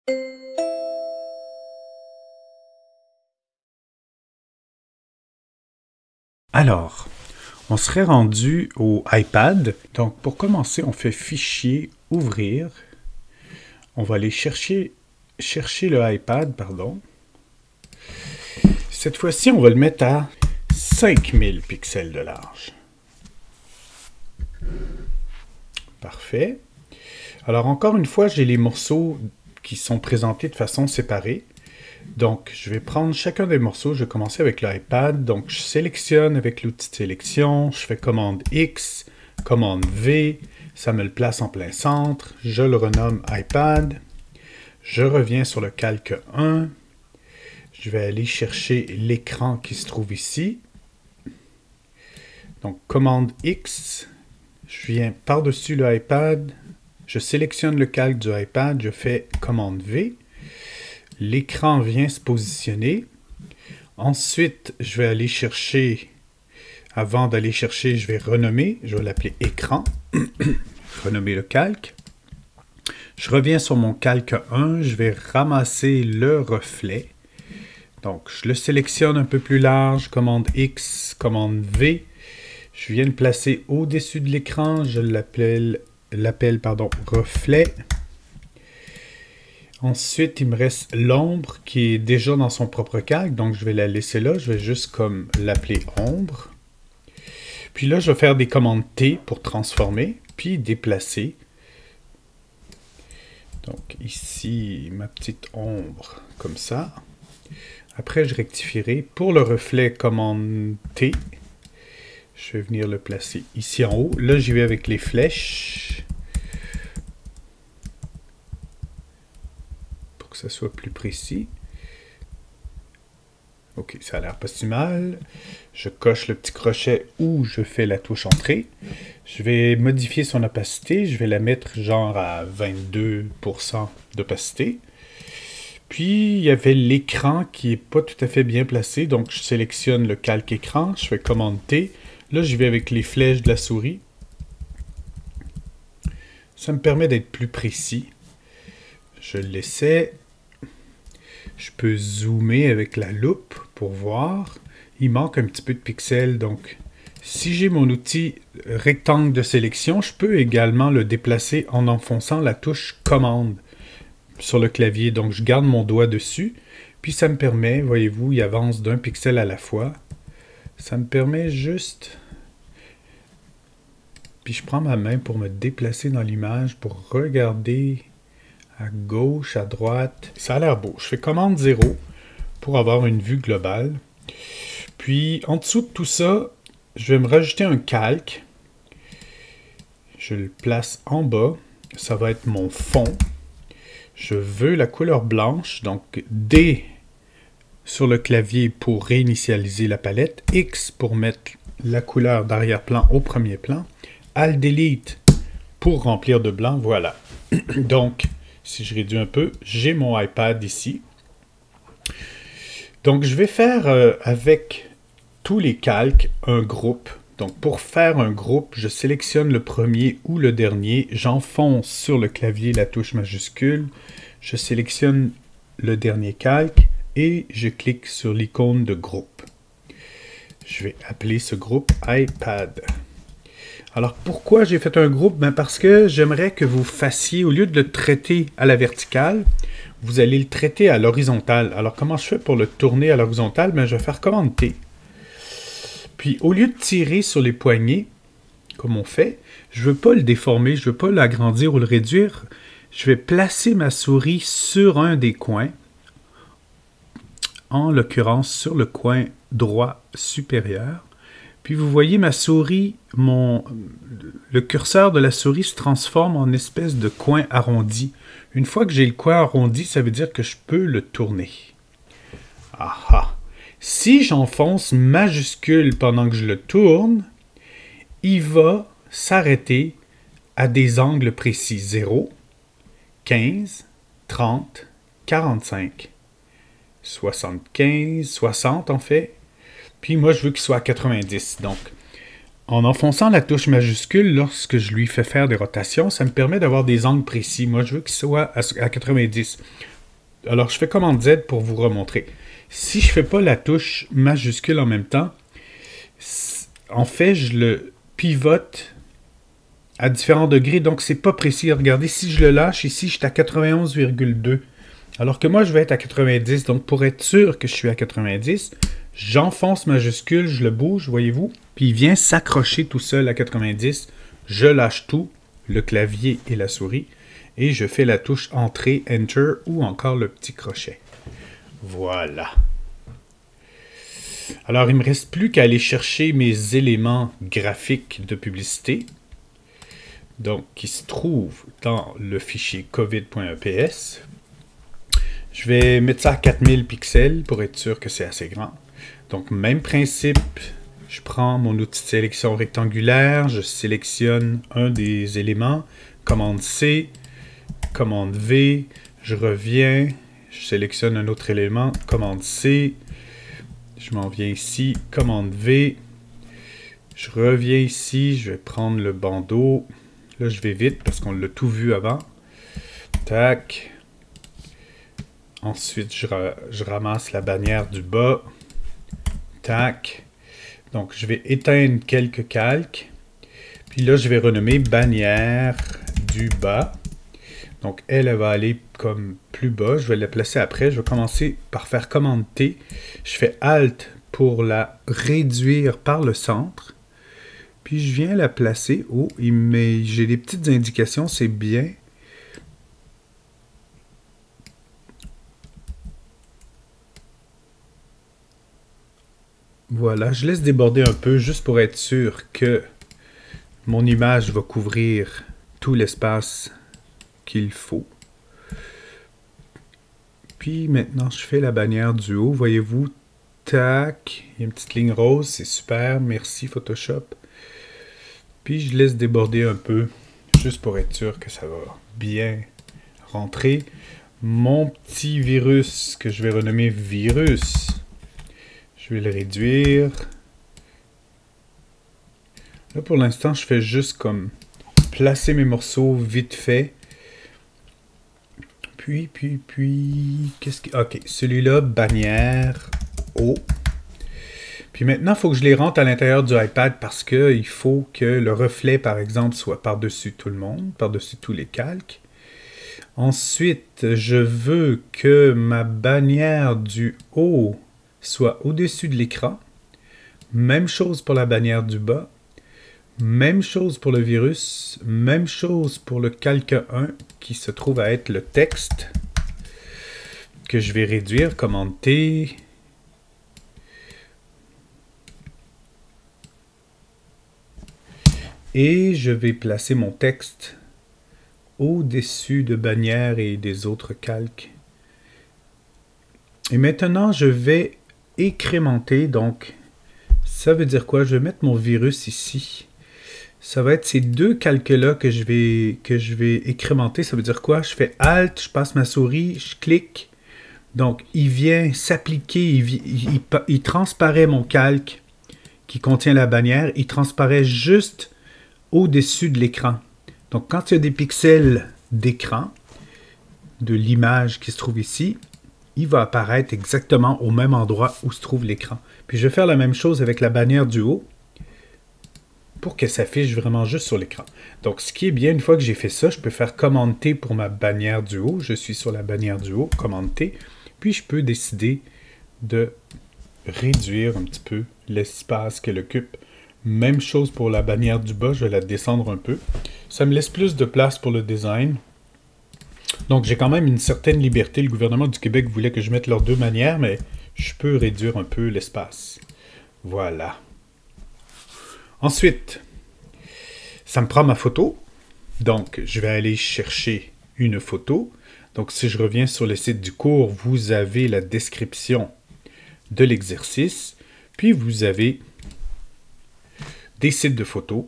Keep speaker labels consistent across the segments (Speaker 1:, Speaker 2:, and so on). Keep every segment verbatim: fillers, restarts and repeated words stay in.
Speaker 1: Alors, on serait rendu au iPad. Donc, pour commencer, on fait Fichier, Ouvrir. On va aller chercher, chercher le iPad, pardon. Cette fois-ci, on va le mettre à cinq mille pixels de large. Parfait. Alors, encore une fois, j'ai les morceaux qui sont présentés de façon séparée. Donc, je vais prendre chacun des morceaux. Je vais commencer avec l'iPad. Donc, je sélectionne avec l'outil de sélection. Je fais commande X, commande V. Ça me le place en plein centre. Je le renomme iPad. Je reviens sur le calque un. Je vais aller chercher l'écran qui se trouve ici. Donc, commande X. Je viens par-dessus le iPad. Je sélectionne le calque du iPad. Je fais commande V. L'écran vient se positionner. Ensuite, je vais aller chercher, avant d'aller chercher, je vais renommer, je vais l'appeler écran, renommer le calque. Je reviens sur mon calque un, je vais ramasser le reflet. Donc, je le sélectionne un peu plus large, commande X, commande V. Je viens le placer au-dessus de l'écran, je l'appelle, l'appelle, pardon, reflet. Ensuite, il me reste l'ombre qui est déjà dans son propre calque, donc je vais la laisser là. Je vais juste comme l'appeler ombre. Puis là, je vais faire des commandes T pour transformer, puis déplacer. Donc ici, ma petite ombre, comme ça. Après, je rectifierai. Pour le reflet, commande T. Je vais venir le placer ici en haut. Là, j'y vais avec les flèches. Que ça soit plus précis. Ok, ça a l'air pas si mal. Je coche le petit crochet où je fais la touche entrée. Je vais modifier son opacité. Je vais la mettre genre à vingt-deux pour cent d'opacité. Puis, il y avait l'écran qui n'est pas tout à fait bien placé. Donc, je sélectionne le calque écran. Je fais commande T. Là, j'y vais avec les flèches de la souris. Ça me permet d'être plus précis. Je le laissais. Je peux zoomer avec la loupe pour voir. Il manque un petit peu de pixels. Donc, si j'ai mon outil rectangle de sélection, je peux également le déplacer en enfonçant la touche commande sur le clavier. Donc, je garde mon doigt dessus. Puis, ça me permet, voyez-vous, il avance d'un pixel à la fois. Ça me permet juste... Puis, je prends ma main pour me déplacer dans l'image pour regarder... à gauche, à droite. Ça a l'air beau. Je fais commande zéro pour avoir une vue globale. Puis, en dessous de tout ça, je vais me rajouter un calque. Je le place en bas. Ça va être mon fond. Je veux la couleur blanche. Donc, D sur le clavier pour réinitialiser la palette. X pour mettre la couleur d'arrière-plan au premier plan. Alt-Delete pour remplir de blanc. Voilà. Donc, si je réduis un peu, j'ai mon iPad ici. Donc, je vais faire euh, avec tous les calques un groupe. Donc, pour faire un groupe, je sélectionne le premier ou le dernier. J'enfonce sur le clavier la touche majuscule. Je sélectionne le dernier calque et je clique sur l'icône de groupe. Je vais appeler ce groupe iPad. Alors, pourquoi j'ai fait un groupe? Ben parce que j'aimerais que vous fassiez, au lieu de le traiter à la verticale, vous allez le traiter à l'horizontale. Alors, comment je fais pour le tourner à l'horizontale? Ben, je vais faire commande T. Puis, au lieu de tirer sur les poignées, comme on fait, je ne veux pas le déformer, je ne veux pas l'agrandir ou le réduire. Je vais placer ma souris sur un des coins, en l'occurrence sur le coin droit supérieur. Puis vous voyez ma souris, mon, le curseur de la souris se transforme en espèce de coin arrondi. Une fois que j'ai le coin arrondi, ça veut dire que je peux le tourner. Ah ah! Si j'enfonce majuscule pendant que je le tourne, il va s'arrêter à des angles précis. zéro, quinze, trente, quarante-cinq, soixante-quinze, soixante en fait. Puis moi, je veux qu'il soit à quatre-vingt-dix. Donc, en enfonçant la touche majuscule, lorsque je lui fais faire des rotations, ça me permet d'avoir des angles précis. Moi, je veux qu'il soit à quatre-vingt-dix. Alors, je fais commande Z pour vous remontrer. Si je fais pas la touche majuscule en même temps, en fait, je le pivote à différents degrés, donc c'est pas précis. Regardez, si je le lâche ici, je suis à quatre-vingt-onze virgule deux. Alors que moi, je vais être à quatre-vingt-dix. Donc, pour être sûr que je suis à quatre-vingt-dix, j'enfonce majuscule, je le bouge, voyez-vous, puis il vient s'accrocher tout seul à quatre-vingt-dix. Je lâche tout, le clavier et la souris, et je fais la touche Entrée, Enter, ou encore le petit crochet. Voilà. Alors, il ne me reste plus qu'à aller chercher mes éléments graphiques de publicité, donc qui se trouvent dans le fichier covid.eps. Je vais mettre ça à quatre mille pixels pour être sûr que c'est assez grand. Donc, même principe, je prends mon outil de sélection rectangulaire, je sélectionne un des éléments, commande C, commande V, je reviens, je sélectionne un autre élément, commande C, je m'en viens ici, commande V, je reviens ici, je vais prendre le bandeau, là je vais vite parce qu'on l'a tout vu avant, tac, ensuite je, ra je ramasse la bannière du bas, tac, donc je vais éteindre quelques calques, puis là je vais renommer bannière du bas. Donc, elle, elle va aller comme plus bas. Je vais la placer après. Je vais commencer par faire commande T. Je fais Alt pour la réduire par le centre. Puis, je viens la placer. Oh, j'ai des petites indications. C'est bien. Voilà. Je laisse déborder un peu juste pour être sûr que mon image va couvrir tout l'espace qu'il faut. Puis maintenant, je fais la bannière du haut. Voyez-vous, tac, il y a une petite ligne rose, c'est super. Merci Photoshop. Puis je laisse déborder un peu, juste pour être sûr que ça va bien rentrer. Mon petit virus, que je vais renommer virus, je vais le réduire. Là, pour l'instant, je fais juste comme placer mes morceaux vite fait. Puis, puis, puis, qu'est-ce que... Ok, celui-là, bannière, haut. Puis maintenant, il faut que je les rentre à l'intérieur du iPad parce qu'il faut que le reflet, par exemple, soit par-dessus tout le monde, par-dessus tous les calques. Ensuite, je veux que ma bannière du haut soit au-dessus de l'écran. Même chose pour la bannière du bas. Même chose pour le virus, même chose pour le calque un qui se trouve à être le texte que je vais réduire, commande T. Et je vais placer mon texte au-dessus de bannière et des autres calques. Et maintenant, je vais incrémenter, donc ça veut dire quoi? Je vais mettre mon virus ici. Ça va être ces deux calques-là que je vais que je vais incrémenter. Ça veut dire quoi? Je fais Alt, je passe ma souris, je clique. Donc, il vient s'appliquer, il, il, il, il transparaît mon calque qui contient la bannière. Il transparaît juste au-dessus de l'écran. Donc, quand il y a des pixels d'écran, de l'image qui se trouve ici, il va apparaître exactement au même endroit où se trouve l'écran. Puis, je vais faire la même chose avec la bannière du haut, pour qu'elle s'affiche vraiment juste sur l'écran. Donc, ce qui est bien, une fois que j'ai fait ça, je peux faire commande T pour ma bannière du haut. Je suis sur la bannière du haut, commande T. Puis, je peux décider de réduire un petit peu l'espace qu'elle occupe. Même chose pour la bannière du bas, je vais la descendre un peu. Ça me laisse plus de place pour le design. Donc, j'ai quand même une certaine liberté. Le gouvernement du Québec voulait que je mette leurs deux manières, mais je peux réduire un peu l'espace. Voilà. Ensuite, ça me prend ma photo. Donc, je vais aller chercher une photo. Donc, si je reviens sur le site du cours, vous avez la description de l'exercice. Puis, vous avez des sites de photos.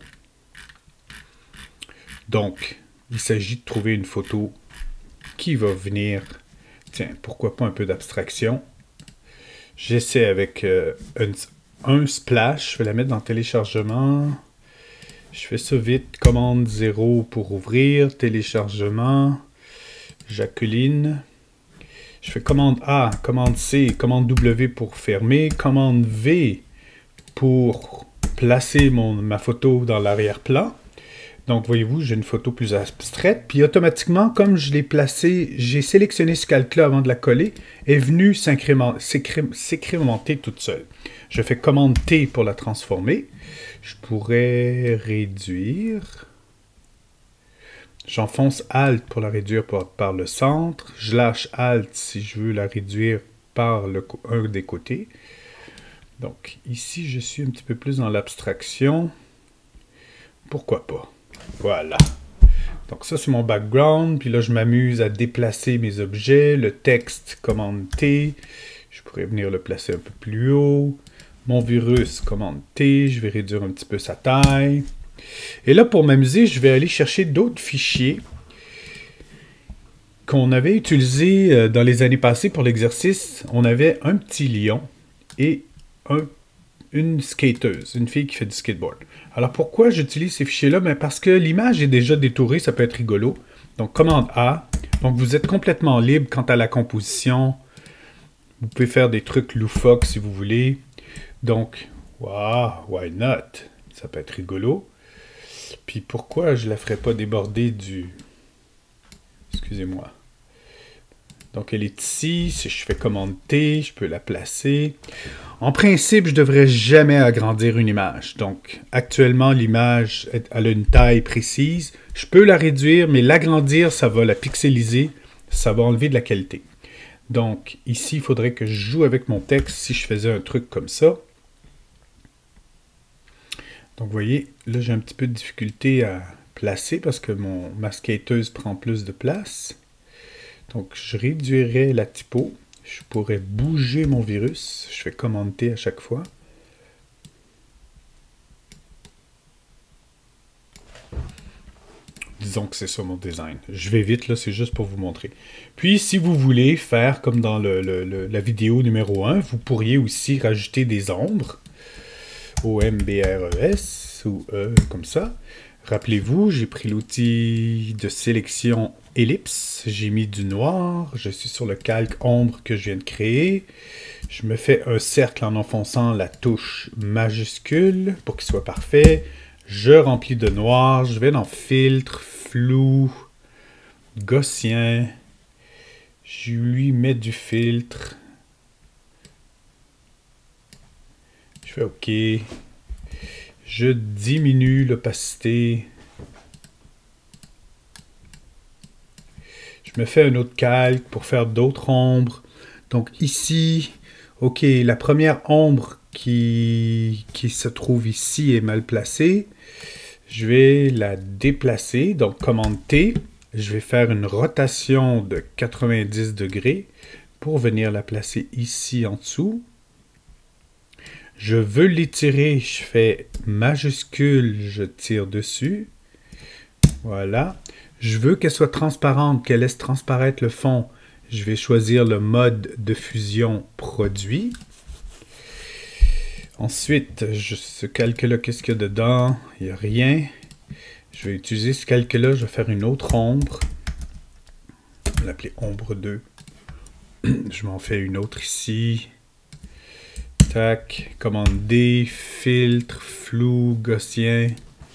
Speaker 1: Donc, il s'agit de trouver une photo qui va venir... Tiens, pourquoi pas un peu d'abstraction. J'essaie avec euh, un... Un splash, je vais la mettre dans téléchargement. Je fais ça vite. Commande zéro pour ouvrir. Téléchargement. Jacqueline. Je fais commande A, commande C, commande W pour fermer, commande V pour placer mon, ma photo dans l'arrière-plan. Donc, voyez-vous, j'ai une photo plus abstraite. Puis, automatiquement, comme je l'ai placée, j'ai sélectionné ce calque-là avant de la coller, est venue s'incrémenter toute seule. Je fais commande T pour la transformer. Je pourrais réduire. J'enfonce Alt pour la réduire par, par le centre. Je lâche Alt si je veux la réduire par le, un des côtés. Donc, ici, je suis un petit peu plus dans l'abstraction. Pourquoi pas? Voilà. Donc ça, c'est mon background. Puis là, je m'amuse à déplacer mes objets. Le texte, commande T. Je pourrais venir le placer un peu plus haut. Mon virus, commande T. Je vais réduire un petit peu sa taille. Et là, pour m'amuser, je vais aller chercher d'autres fichiers qu'on avait utilisés dans les années passées pour l'exercice. On avait un petit lion et un une skateuse, une fille qui fait du skateboard. Alors pourquoi j'utilise ces fichiers-là? Ben parce que l'image est déjà détourée, ça peut être rigolo. Donc commande A. Donc vous êtes complètement libre quant à la composition. Vous pouvez faire des trucs loufoques si vous voulez. Donc, wow, why not? Ça peut être rigolo. Puis pourquoi je ne la ferais pas déborder du... Excusez-moi. Donc elle est ici, si je fais commande T, je peux la placer. En principe, je ne devrais jamais agrandir une image. Donc actuellement, l'image elle a une taille précise. Je peux la réduire, mais l'agrandir, ça va la pixeliser, ça va enlever de la qualité. Donc ici, il faudrait que je joue avec mon texte si je faisais un truc comme ça. Donc vous voyez, là j'ai un petit peu de difficulté à placer parce que mon, ma skateuse prend plus de place. Donc, je réduirais la typo. Je pourrais bouger mon virus. Je fais commande T à chaque fois. Disons que c'est ça mon design. Je vais vite, là, c'est juste pour vous montrer. Puis, si vous voulez faire comme dans le, le, le, la vidéo numéro un, vous pourriez aussi rajouter des ombres. O M B R E S ou E comme ça. Rappelez-vous, j'ai pris l'outil de sélection ellipse, j'ai mis du noir, je suis sur le calque ombre que je viens de créer. Je me fais un cercle en enfonçant la touche majuscule pour qu'il soit parfait. Je remplis de noir, je vais dans filtre, flou, gaussien. Je lui mets du filtre. Je fais OK. Je diminue l'opacité. Je me fais un autre calque pour faire d'autres ombres. Donc ici, OK, la première ombre qui, qui se trouve ici est mal placée. Je vais la déplacer. Donc commande T. Je vais faire une rotation de quatre-vingt-dix degrés pour venir la placer ici en dessous. Je veux l'étirer, je fais majuscule, je tire dessus. Voilà. Je veux qu'elle soit transparente, qu'elle laisse transparaître le fond. Je vais choisir le mode de fusion produit. Ensuite, je, ce calque-là, qu'est-ce qu'il y a dedans? Il n'y a rien. Je vais utiliser ce calque-là, je vais faire une autre ombre. Je vais l'appeler ombre deux. Je m'en fais une autre ici. Tac, commande D, filtre, flou, gaussien.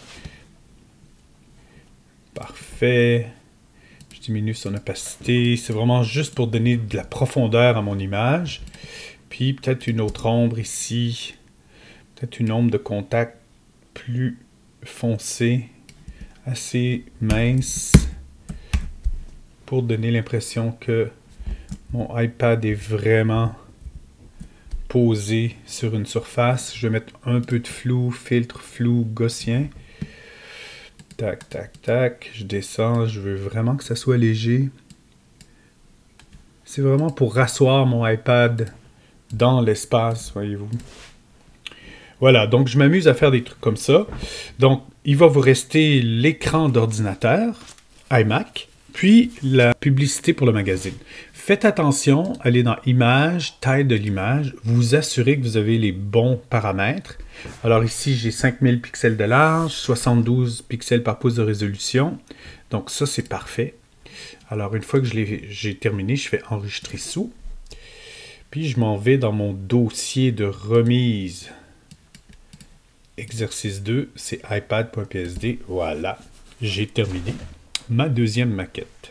Speaker 1: Parfait. Je diminue son opacité. C'est vraiment juste pour donner de la profondeur à mon image. Puis peut-être une autre ombre ici. Peut-être une ombre de contact plus foncée, assez mince, pour donner l'impression que mon iPad est vraiment posé sur une surface. Je vais mettre un peu de flou, filtre flou gaussien. Tac, tac, tac. Je descends. Je veux vraiment que ça soit léger. C'est vraiment pour rasseoir mon iPad dans l'espace, voyez-vous. Voilà, donc je m'amuse à faire des trucs comme ça. Donc, il va vous rester l'écran d'ordinateur, iMac, puis la publicité pour le magazine. Faites attention, allez dans Images, taille de l'image, vous assurez que vous avez les bons paramètres. Alors ici, j'ai cinq mille pixels de large, soixante-douze pixels par pouce de résolution. Donc ça, c'est parfait. Alors, une fois que j'ai terminé, je fais enregistrer sous. Puis, je m'en vais dans mon dossier de remise. Exercice deux, c'est ipad.psd. Voilà, j'ai terminé ma deuxième maquette.